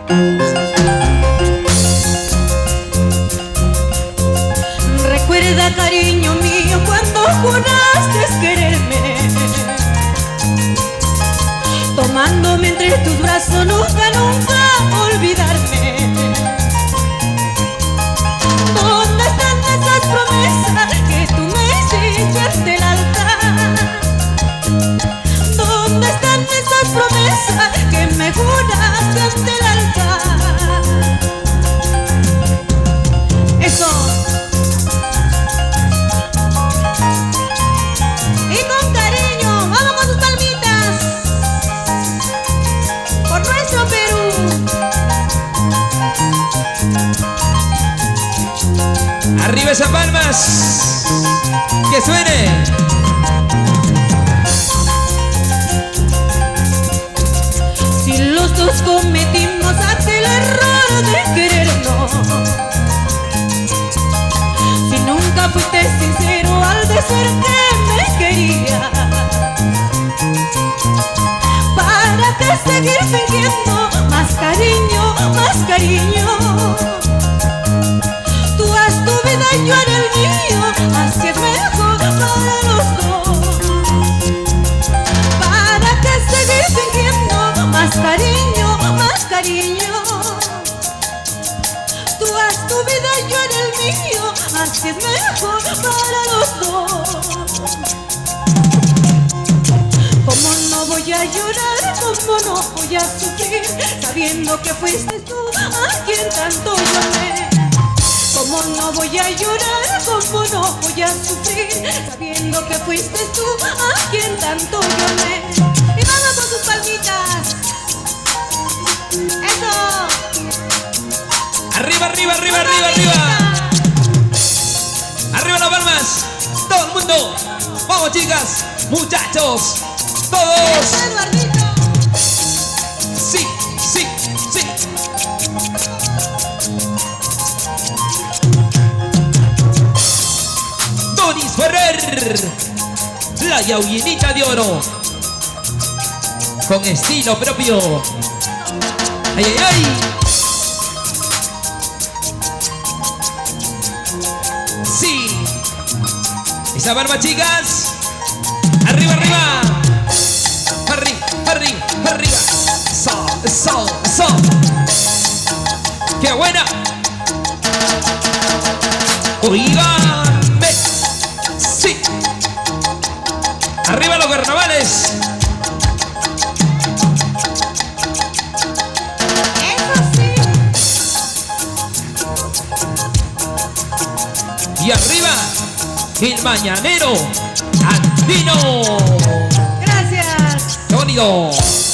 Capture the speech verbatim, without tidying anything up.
Recuerda, cariño mío, cuando juraste quererme, tomándome entre tus brazos, nunca, nunca olvidarme. ¿Dónde están esas promesas que tú me hiciste ante el altar? ¿Dónde están esas promesas que me juraste ante el altar? Eso. Y con cariño, vamos con sus palmitas por nuestro Perú. Arriba esas palmas, que suene. Si los dos cometimos aquel error de querernos, si nunca fuiste sincero al decir que me querías, ¿para qué seguir fingiendo más cariño, más cariño? Tú haz tu vida y yo haré el mío, así es mejor para los dos. ¿Para qué seguir fingiendo más cariño, más cariño? Tú haz tu vida y yo haré el mío, así es mejor para los dos. ¿Cómo no voy a llorar? ¿Cómo no voy a sufrir? Sabiendo que fuiste tú a quien tanto llamé. ¿Cómo no voy a llorar? ¿Cómo no voy a sufrir? Sabiendo que fuiste tú a quien tanto llamé. Y vamos con sus palmitas. ¡Eso! Arriba, arriba, arriba, arriba, arriba. Arriba las palmas. Todo el mundo. Vamos, chicas, muchachos, todos. Eduardito. Sí, sí, sí. Doris Ferrer, la yaullinita de oro, con estilo propio. ¡Ay, ay, ay! Sí. Esa barba, chicas. Arriba, arriba. Arriba, arriba, arriba. So, so, so. ¡Qué buena! Oíganme. Sí. Arriba los carnavales. Eso sí. Y arriba el mañanero andino. Gracias. ¡Qué bonito!